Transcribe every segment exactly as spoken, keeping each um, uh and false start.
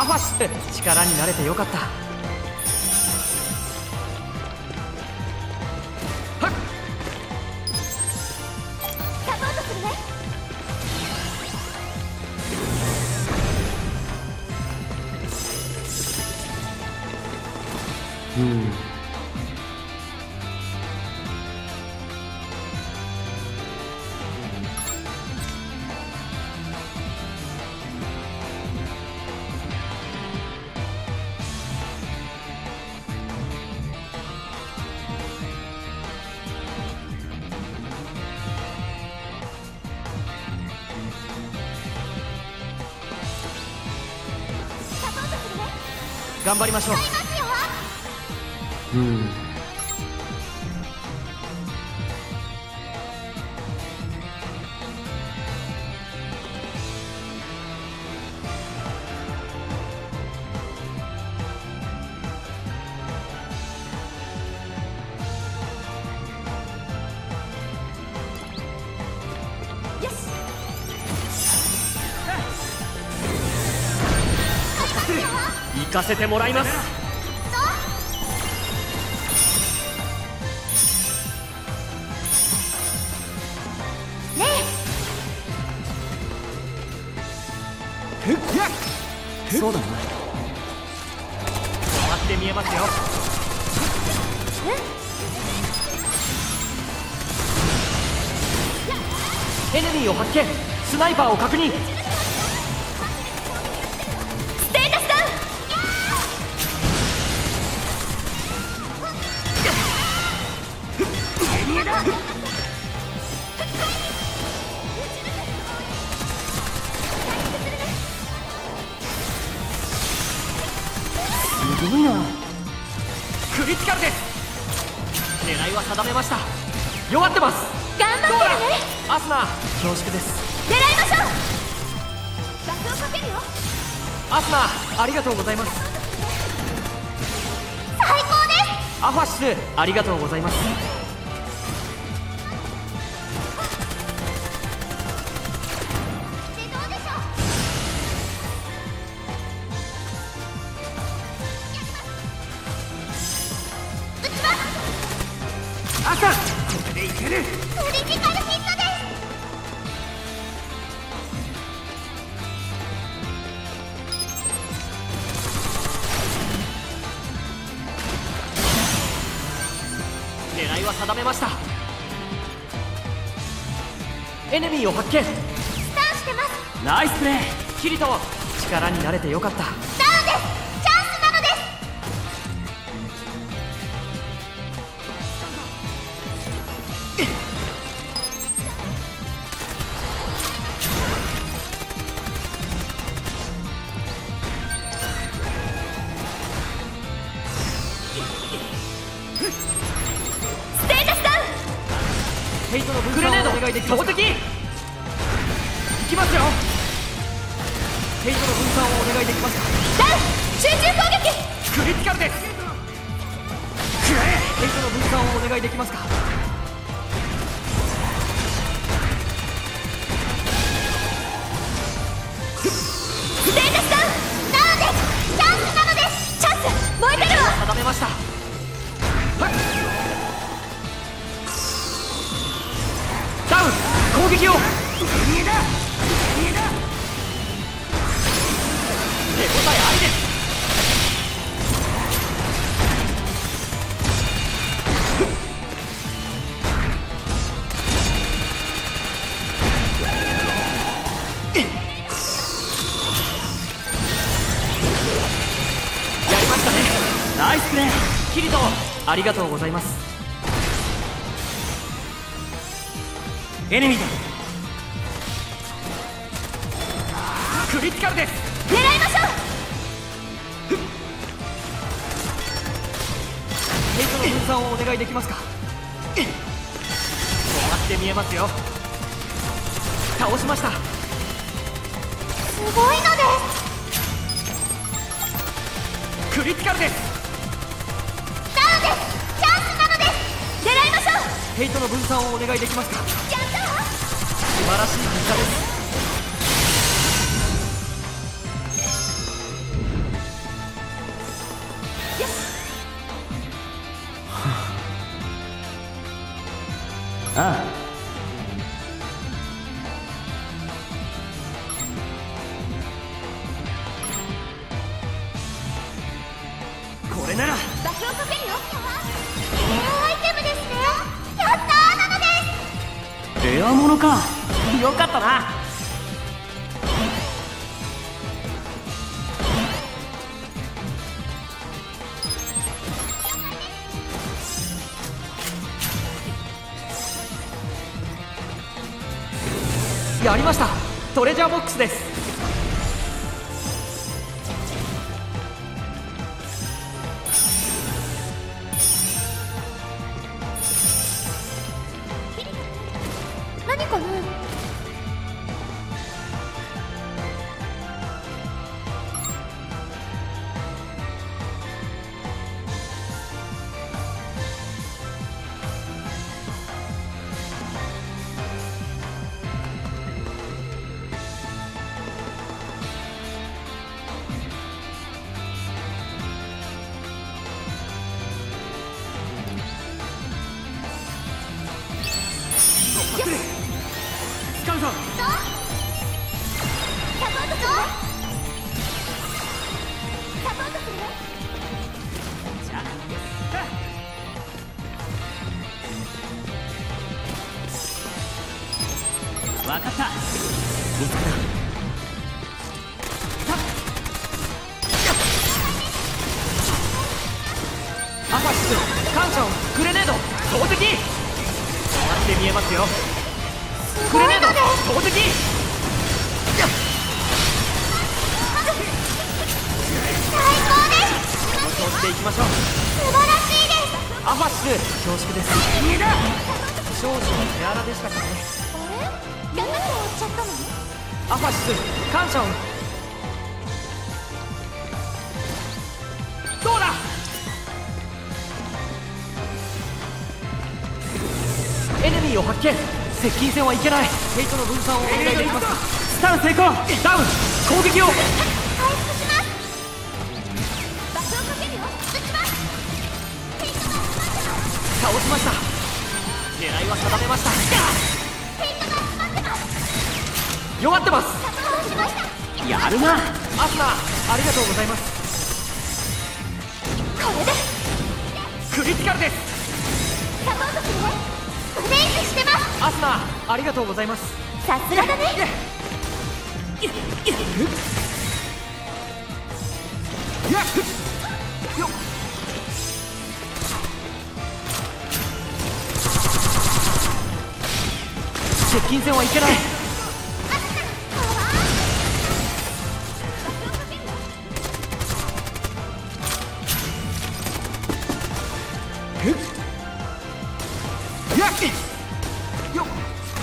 アファシス、力になれてよかった。はっ、 サポートするね。 うん。頑張りましょう。うん。 よし。 行かせてもらいます。 ねえ、そうだな。回って見えますよ。エネミーを発見。スナイパーを確認。 ステータスダウン。 すごいな。クリティカルです。狙いは定めました。弱ってます。 頑張ってるね。 アスナ、恐縮です。 狙いましょう。バスをかけるよ。 アスナ、ありがとうございます。 最高です。 アファシス、ありがとうございます。 でどうでしょう。撃ちます。 アサ、これでいける。 クリティカルヒットです。 狙いは定めました。エネミーを発見。 スタンしてます。 ナイスプレー。キリト、力になれてよかった。 ダウンです。チャンスなのです。ステータスダウン。 ヘイトの分散をお願いできますか。投擲。いきますよ。ヘイトの分散をお願いできますか。 ダウン。集中攻撃。 クリティカルです。ヘイトの分散をお願いできますか。 ステータスダウン。ダウンです。チャンスなのです。チャンス燃えてるわ。 定めました。ダウン。攻撃を。逃げだ。逃げだ。手応えありです。やりましたね。ナイスプレー。キリト、ありがとうございます。エネミーだ。クリティカルです。 狙いましょう。 ヘイトの分散をお願いできますか。止まって見えますよ。倒しました。 すごいのです。 クリティカルです。 ダウンです。チャンスなのです。狙いましょう。 ヘイトの分散をお願いできますか。 やったわ。 素晴らしい結果です。 魔物か。よかったな。やりました。トレジャーボックスです。 何かな。 スカルさん、 サポートする。サポートする。 わかった。見つけた。アファシス、感謝をグレネード投擲。終わって見えますよ。グレネード投擲。 最高です。 この調子でいきましょう。 素晴らしいです。 アファシス、恐縮です。逃げだ。少々手荒でしたからね。 あれ、どこで終わっちゃったの。 アファシス、感謝を。どうだ。エネミーを発見。接近戦はいけない。ヘイトの分散をお願いできます。スタン成功。ダウン。攻撃を。 回復します。場所をかけるよ。撃ちます。ヘイトが集まってます。 倒しました。狙いは定めました。 ヘイトが集まってます。 弱ってます。 倒しました。 やるな。アスナ、ありがとうございます。 これでクリティカルです。 サポートするね。ブレイクしてます。 アスナ、ありがとうございます。 さすがだね。 よっ。接近戦はいけない。えっやっよっ。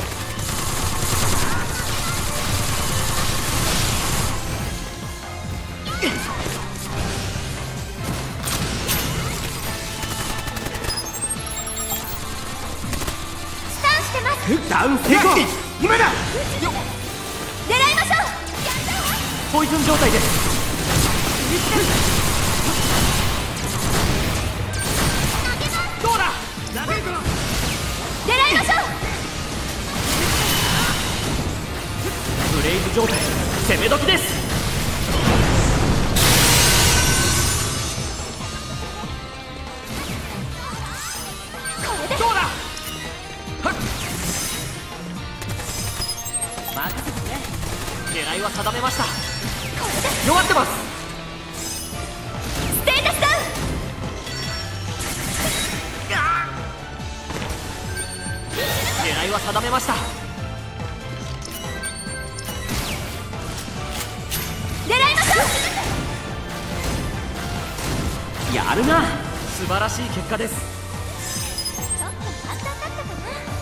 スタンしてます。 ダウン成功。今だ。 狙いましょう。 ポイズン状態です。どうだ。 狙いましょう。 ブレイズ状態、攻め時です。 これでどうだ。はっ。任せてね。狙いは定めました。 これで弱ってます。 ステータスダウン。 狙いは定めました。 狙いましょう。 やるな。素晴らしい結果です。 ちょっと簡単だったかな。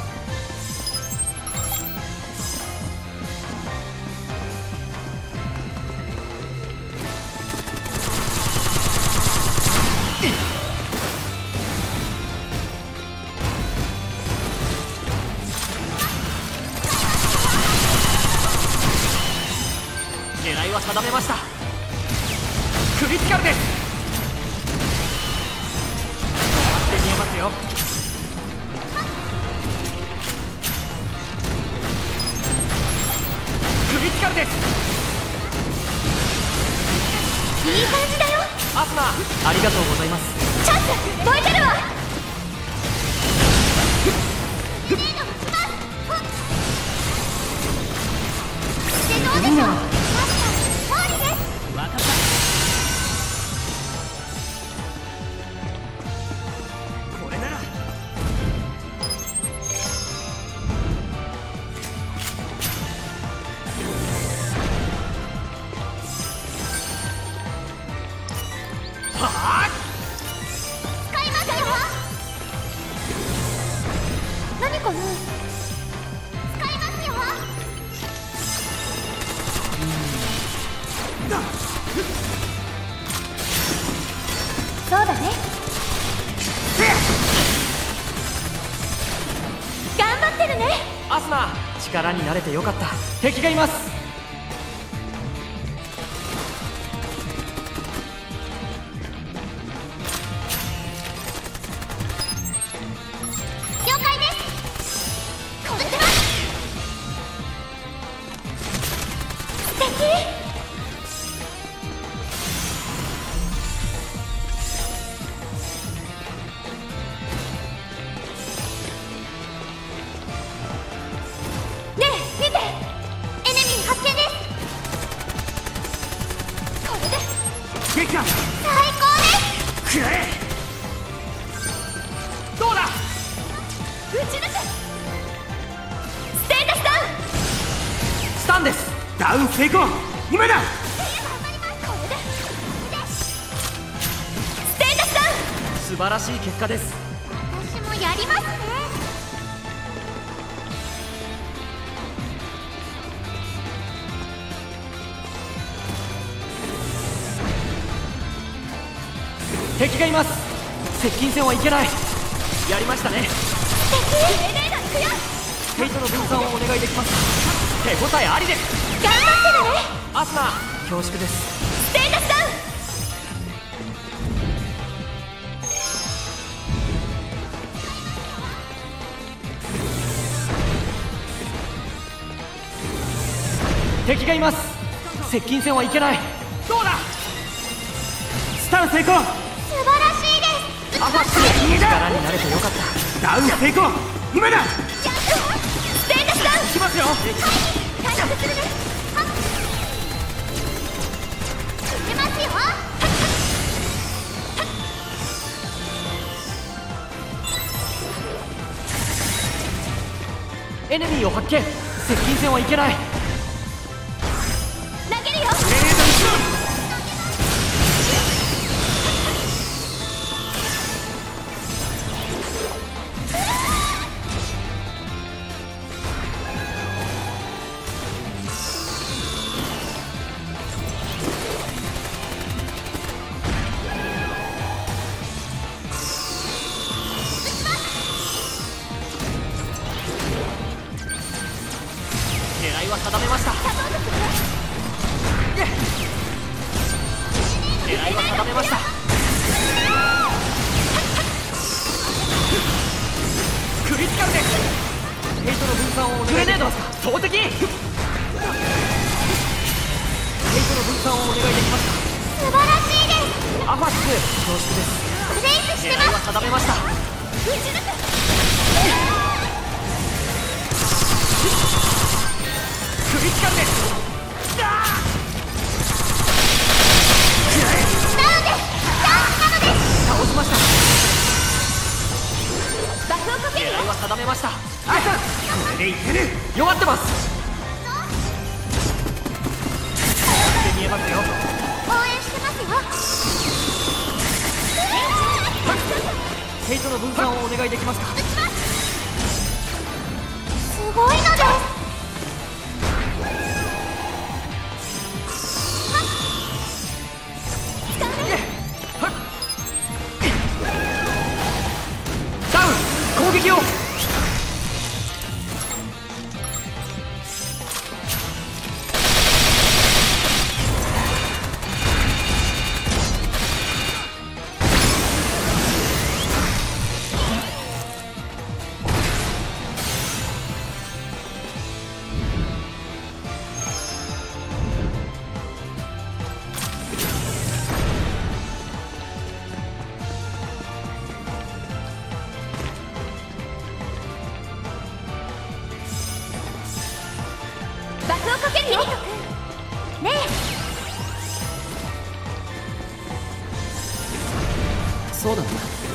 狙いは定めました。クリティカルです。終わって見えますよ。クリティカルです。 いい感じだよ。 アスナ、ありがとうございます。 チャンス燃えてるわ。グレネード撃ちます。 姫はマスターの勝利です。 分かった。これならはあ使いますよ。何かな。使いますよ。そうだね。頑張ってるね。 アスナ、力になれてよかった。敵がいます。 了解です。これでは素敵。ねえ見て、エネミー発見です。これで撃破。 最高です。 くらえ。どうだ。 撃ち抜く。ステータスダウン。 スタンです。ダウン成功。今だ。 これでステータスダウン。 素晴らしい結果です。 私もやりますね。 敵がいます。接近戦はいけない。やりましたね。 素敵。グレネード行くよ。 フェイトの分散をお願いできます。手応えありです。 頑張ってるね。 アスナ、恐縮です。 ステータスダウン。 敵がいます。接近戦はいけない。どうだ。スタン成功。 素晴らしいです。 アファック。力になれてよかった。ダウン成功。今だ。 ステータスダウン。 いきますよ。 回復するね。はっいけますよ。はっエネミーを発見。接近戦はいけない。 投げるよ。 グレネード一番。狙いは定めました。狙いは定めました。クリティカルです。ヘイトの分散をお願い。グレネード投擲。ヘイトの分散をお願いできました。 素晴らしいです。 アファック、恐縮です。 ブレイクして狙いはます。 定めました。 撃ち抜く。 クリティカルです。ダーダウンです。ダウンなのです。 倒しました。 爆をかけるよ。 狙いは定めました。あいさん、これでいける。弱ってます。見えますよ。 応援してますよ。 ヘイトの分散をお願いできますか。 すごいのです。 ダウン、攻撃を。 そうだな。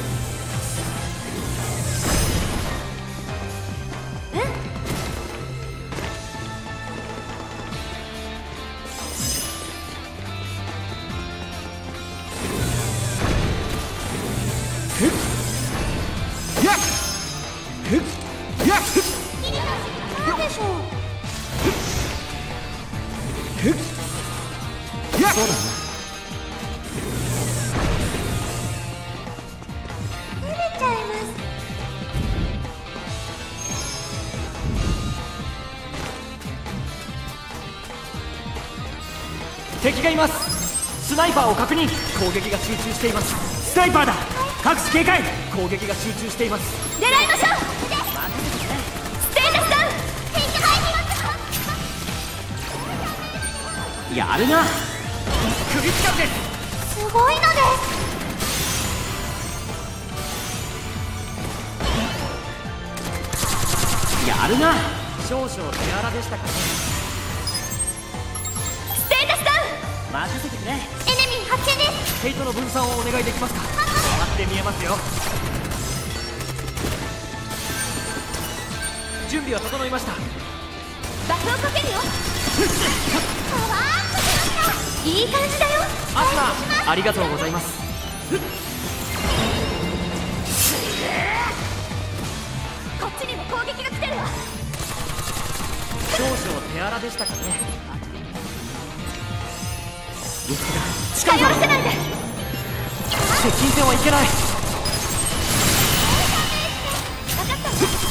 なんでしょう。 そうだな。 照れちゃいます。 敵がいます。スナイパーを確認。攻撃が集中しています。スナイパーだ。各自警戒。攻撃が集中しています。 狙いましょう。ステータスダウン。敵が入ります。 やるな。クリティカルです。 すごいのです。 やるな。少々手荒でしたかね。 ステータスダウン。 任せてくれ。 エネミー発見です。 ヘイトの分散をお願いできますか。回って見えますよ。準備は整いました。 バフをかけるよ。パワーアップしました。いい感じだよ。 アスナ、ありがとうございます。 こっちにも攻撃が来てるわ。 少々手荒でしたかね。 近寄らせないで。 接近戦はいけない。 分かった。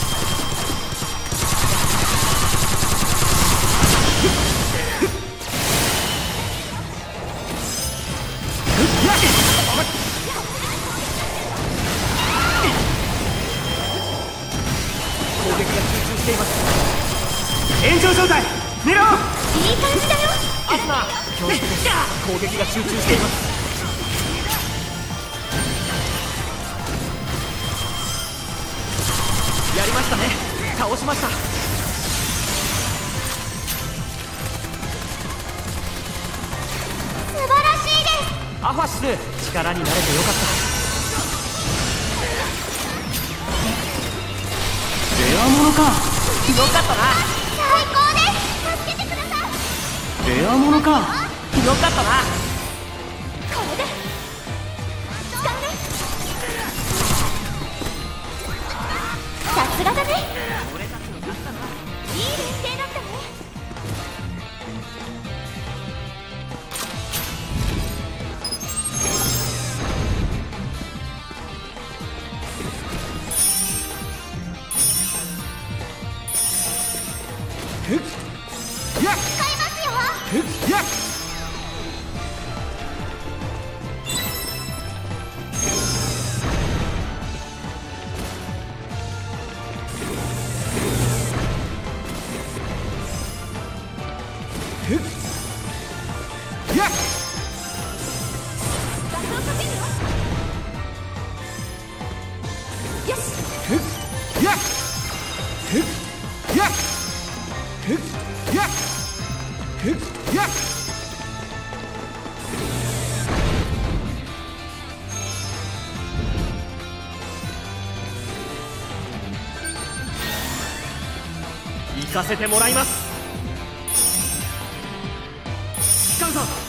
攻撃が集中しています。炎上状態狙おう。 いい感じだよ。 アスナ、恐縮です。攻撃が集中しています。やりましたね。倒しました。 素晴らしいです。 アファシス、力になれてよかった。レアものか。よかったな。 最高です。助けてください。 レアものか。よかったな。 これで使うね。さすがだね。 俺たちの勝ったな。 いい連携だったね。使いますよ。バフをかけるよ。よし。 行かせてもらいます。使うぞ。